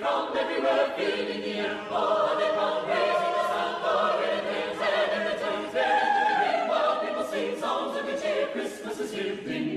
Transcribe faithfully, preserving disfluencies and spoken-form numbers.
come everywhere, filling the air. Oh, they come raising us out, pouring bells and in the tones, there in the ring, while people sing songs of good cheer. Christmas is here. Ding